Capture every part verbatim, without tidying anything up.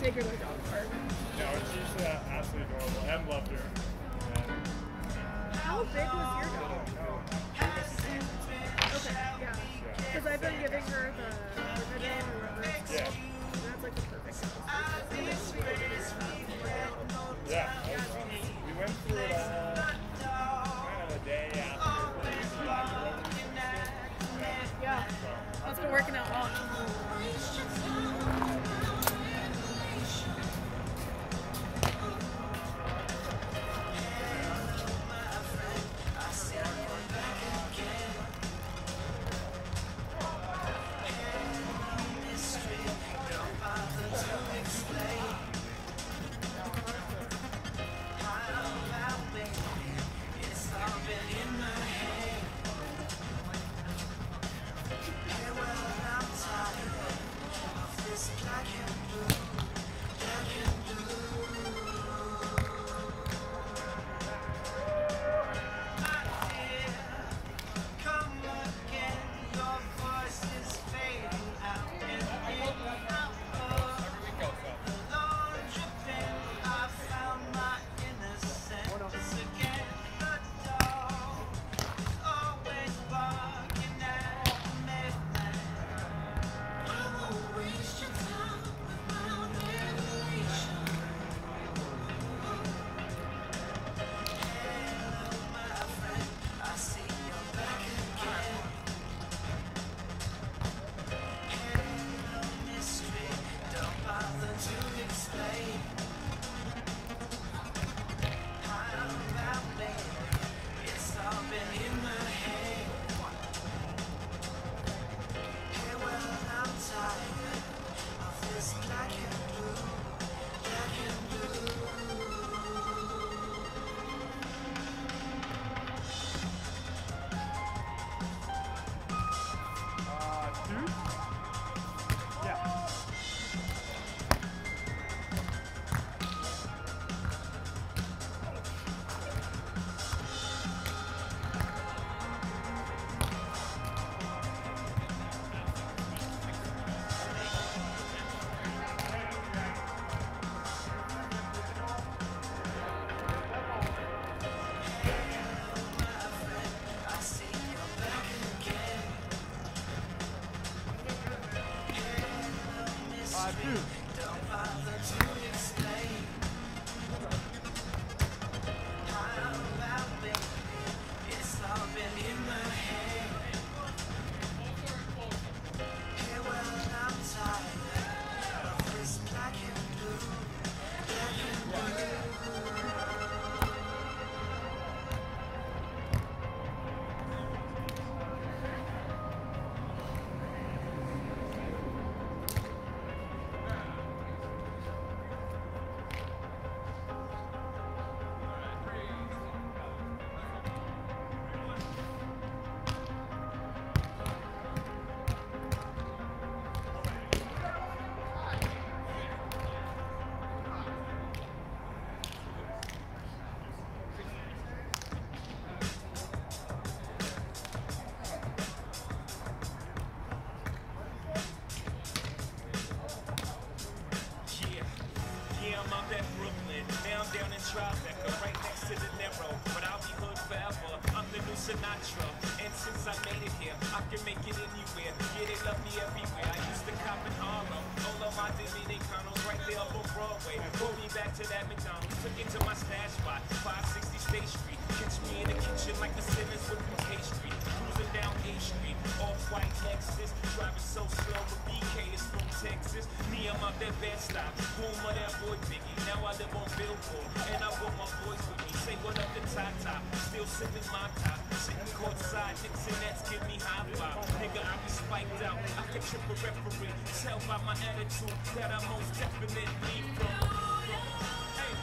take her to the dog park. No, she's uh, absolutely adorable. Em loved her. And How big was your dog? okay, yeah. Because I've been giving her the Rividan or whatever it's yeah. called. And that's like the perfect size. Yeah. We went through it uh, kind of a day after. Yeah. That's been working out well. Sinatra, and since I made it here, I can make it anywhere. Yeah, they love me everywhere. I used to cop in Harlem, all of my Dominicanos right there up on Broadway. Pulled me back to that McDonald's, took it to my stash spot, five sixty State Street. Catch me in the kitchen like the Simmons with K Street, cruising down A Street, off-white Lexus, driving so slow. But B K is from Texas. Me, I'm out that Bed-Stuy, home of that boy Biggie. Now I live on Billboard, and I want my boys with me. Say what up to Tata, still sipping my top. Sitting courtside, Knicks and Nets give me high five. Nigga, I be spiked out. I can trip a referee. Tell by my attitude that I most definitely from. Hey.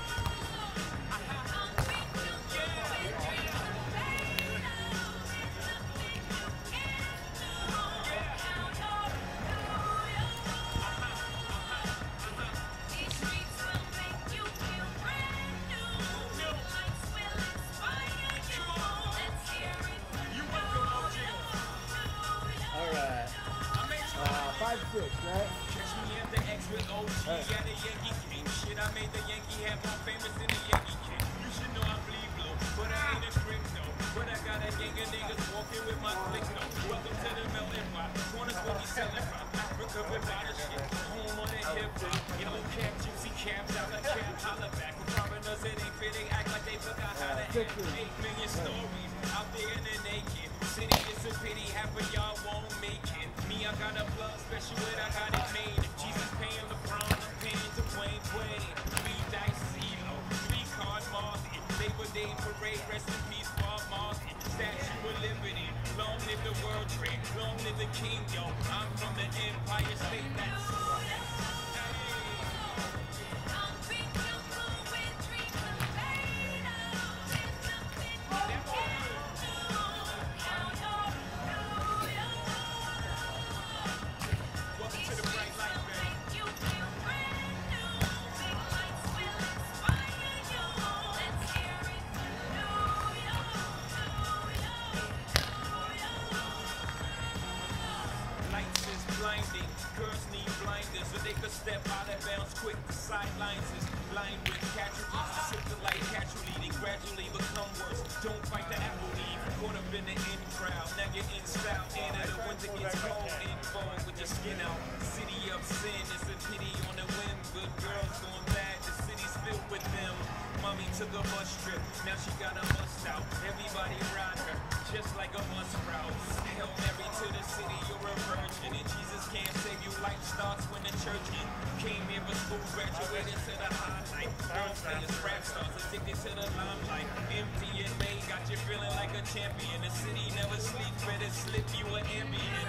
Five six, right? Catch me at the X with O G at a Yankee game. Shit, I made the Yankee hat more famous than the Yankee king. You should know I bleed blue, but I ain't a crypto. But I got a gang of niggas walking with my click though. Welcome to the melting pot. Corners where we selling from. Africa with a lot of shit. Home on the hip hop. Yellow cap, juicy cap, dollar cap, holla back. With foreigners, it ain't fit. They act like they forgot how to act. Eight million stories out there in the naked city. It's a pity half of y'all won't make it. Me, I got a plug special, and I got it made. If Jesus paying LeBron, I'm paying Dwayne Wade. Three dice CeeLo, three card Martin. Labor Day parade, rest in peace, Bob Martin. Statue of Liberty, long live the World Trade, long live the King, yo. I'm from the Empire State, that's blinding. Girls need blinders so they could step out of bounds quick. The sidelines is blind with casualties. To sip the light casually, they gradually become worse. Don't fight the apple leaf. Caught up in the in crowd. Now you're in style. And the winter gets cold. In phone with your skin out. City of sin. It's a pity on the whim. Good girls going bad. The city's filled with them. Mommy took a bus trip. Now she got a bust out. Everybody ride her. Just like a bus route. Hail Mary to the city. You're a virgin. And Jesus can't save you. Life starts when the church in. Came here for school, graduated to the highlight. Girls players, rap stars, addicted to the limelight. Empty and May got you feeling like a champion. The city never sleeps, better slip you an ambient.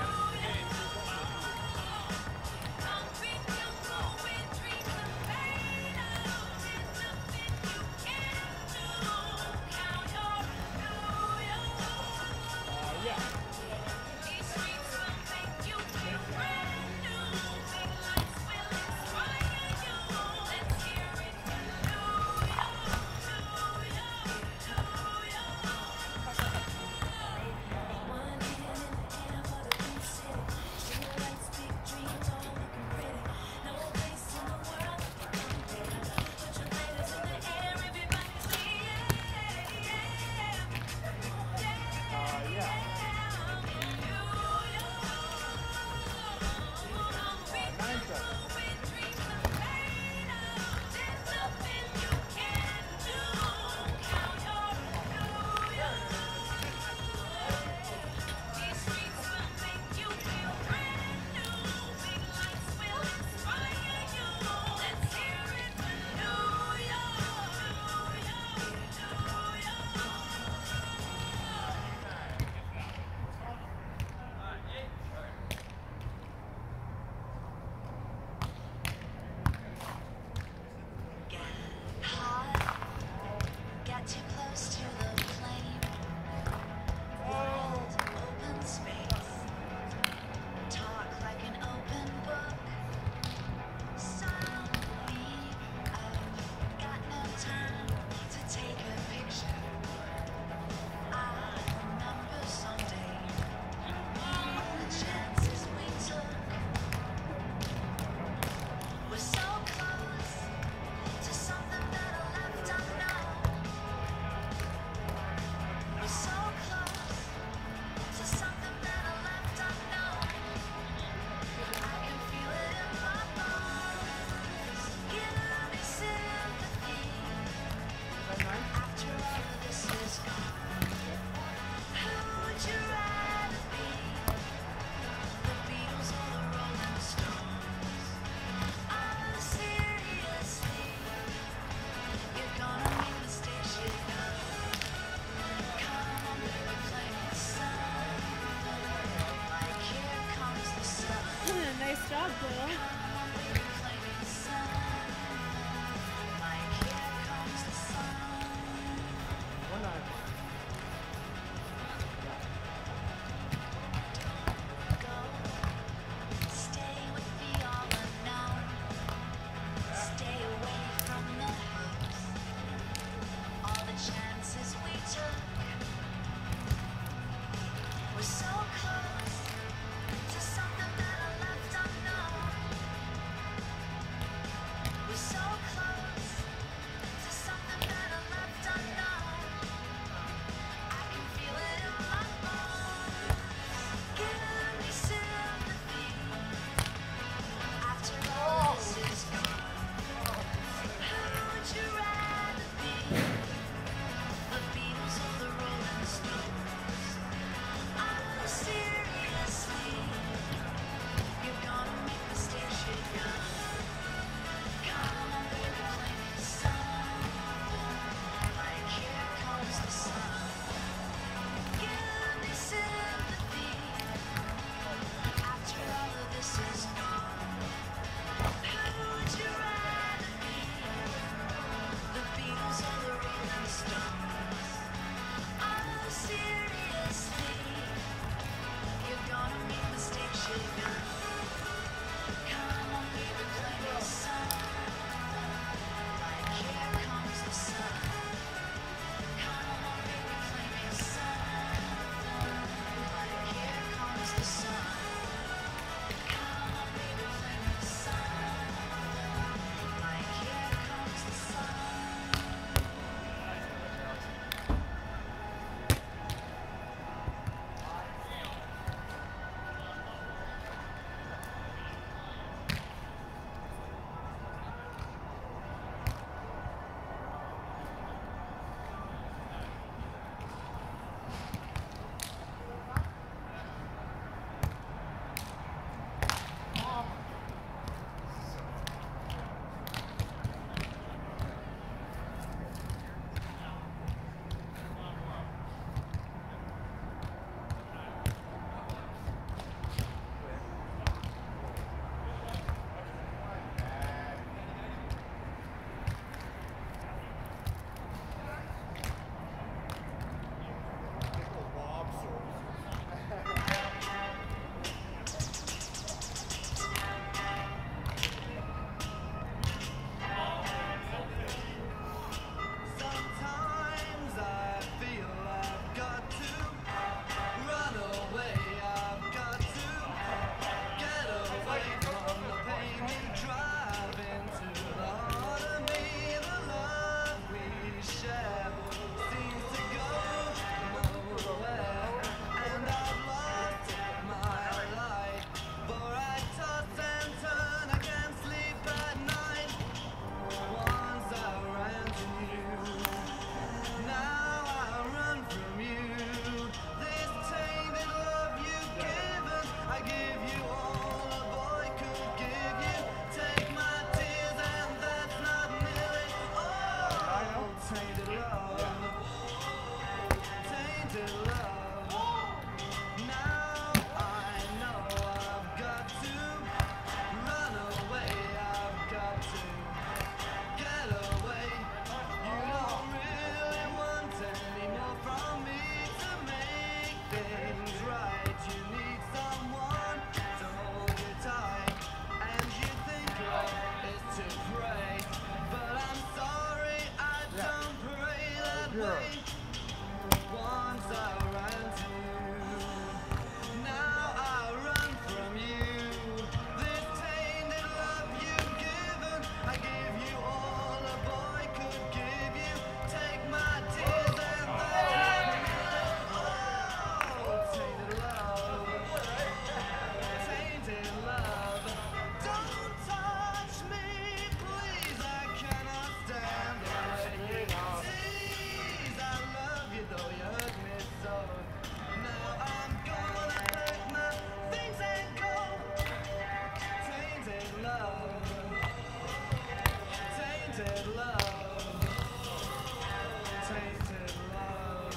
Tainted love. Tainted love.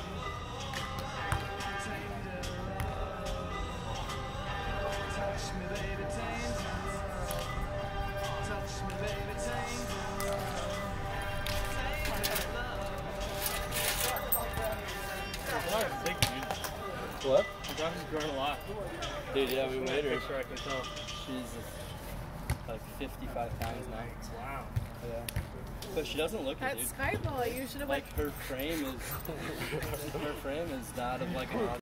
Tainted love. Touch me, baby, tainted love. Touch me, baby, tainted love. Tainted love. What? The dog is growing a lot. Dude, yeah, we weighed her. Sure I can tell. She's like fifty-five pounds now. Wow. Yeah. But she doesn't look it, At dude. Skyball, you should have Like her frame is, her frame is that of like a